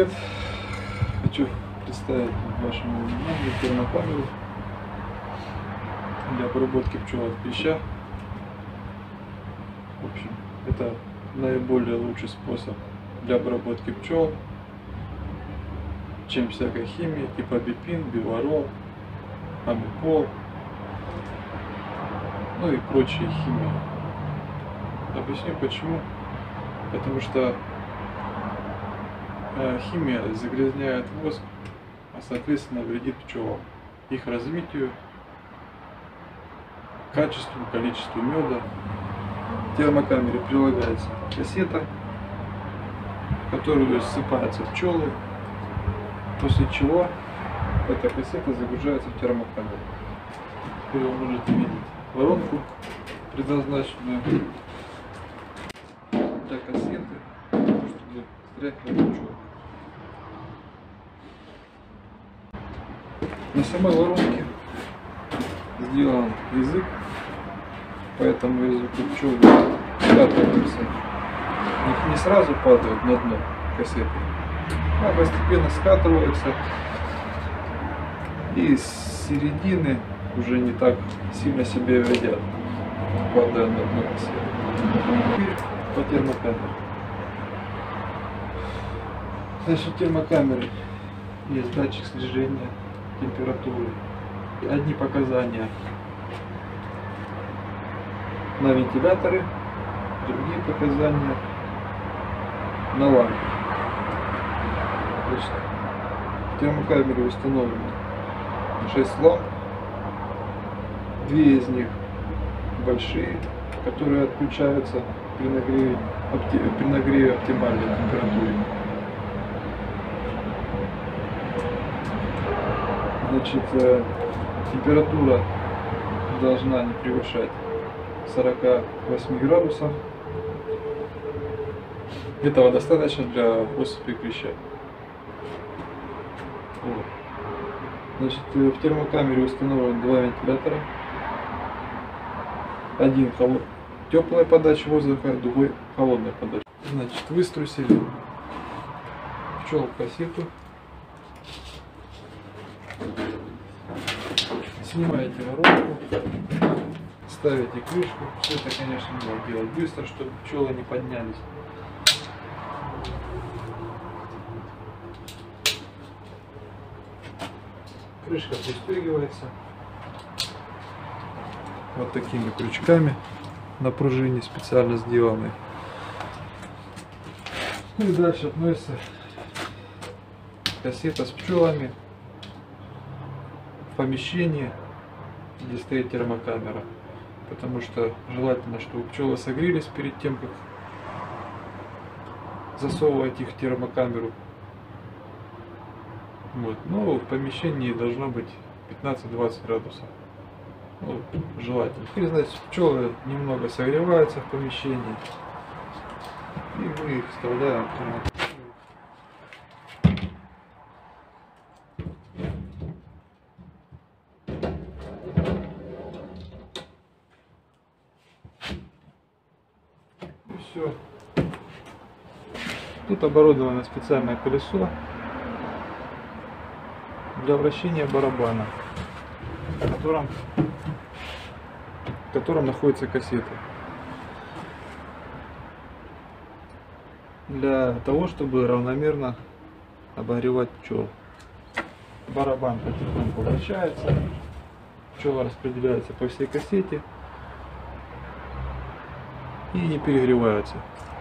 привет! Хочу представить вашему вниманию термокамеру для обработки пчел от клеща. В общем, это наиболее лучший способ для обработки пчел, чем всякая химия, типа бипин, биварол, амипол, ну и прочие химии. Объясню почему. Потому что химия загрязняет воск, а соответственно вредит пчелам, их развитию, качеству, количеству меда. К термокамере прилагается кассета, в которую ссыпаются пчелы, после чего эта кассета загружается в термокамеру. Теперь вы можете видеть воронку, предназначенную для кассеты, чтобы стряхивать пчел. На самой воронке сделан язык, поэтому язык у пчел скатывается. Не сразу падают на дно кассеты, а постепенно скатываются, и с середины уже не так сильно себя вредят, падая на дно кассеты. По термокамере. Значит, в термокамере есть датчик слежения температуры. Одни показания на вентиляторы, другие показания на лампе. Значит, в термокамере установлено 6 ламп. 2 из них большие, которые отключаются при нагреве оптимальной температуры. Значит, температура должна не превышать 48 градусов. Этого достаточно для особей клеща. Вот. Значит, в термокамере установлен 2 вентилятора. Один теплая подача воздуха, другой холодная подача. Значит, выструсили пчел в кассету. Снимаете воронку, ставите крышку. Все это, конечно, надо делать быстро, чтобы пчелы не поднялись. Крышка пристегивается вот такими крючками на пружине, специально сделанные. Ну и дальше относится кассета с пчелами в помещении, где стоит термокамера, потому что желательно, чтобы пчелы согрелись перед тем, как засовывать их в термокамеру. Вот. Но в помещении должно быть 15-20 градусов. Ну, желательно. И, значит, пчелы немного согреваются в помещении, и мы их вставляем в термокамеру. И все. Тут оборудовано специальное колесо для вращения барабана, в котором находится кассета. Для того, чтобы равномерно обогревать пчел. Барабан потихоньку вращается, пчела распределяется по всей кассете и не перегреваются.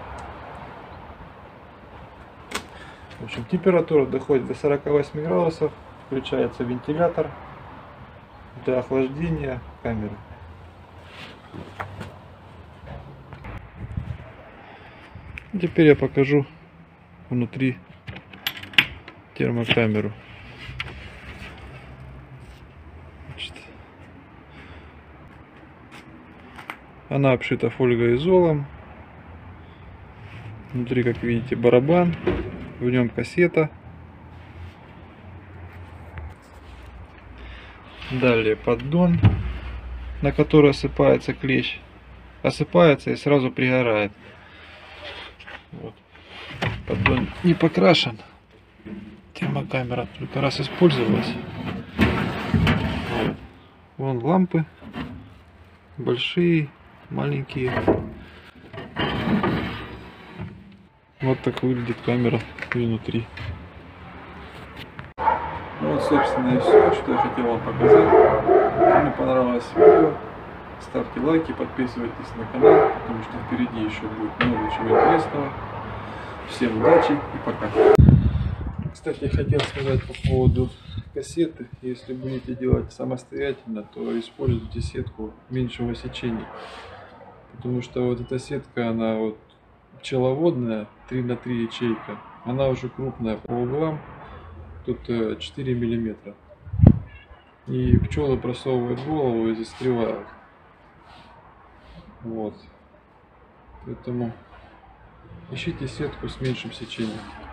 В общем, температура доходит до 48 градусов, включается вентилятор для охлаждения камеры. Теперь я покажу внутри термокамеру. Значит, она обшита фольгоизолом. Внутри, как видите, барабан, в нем кассета. Далее поддон, на который осыпается клещ. Осыпается и сразу пригорает. Вот. Поддон не покрашен. Термокамера только раз использовалась. Вон лампы. Большие, маленькие. Вот так выглядит камера изнутри. Ну вот, собственно, и все, что я хотел вам показать. Кому понравилось видео, ставьте лайки, подписывайтесь на канал, потому что впереди еще будет много чего интересного. Всем удачи и пока. Кстати, я хотел сказать по поводу кассеты. Если будете делать самостоятельно, то используйте сетку меньшего сечения. Потому что вот эта сетка, она вот пчеловодная, 3 на 3 ячейка. Она уже крупная по углам. Тут 4 миллиметра. И пчелы просовывают голову и застревают. Вот. Поэтому ищите сетку с меньшим сечением.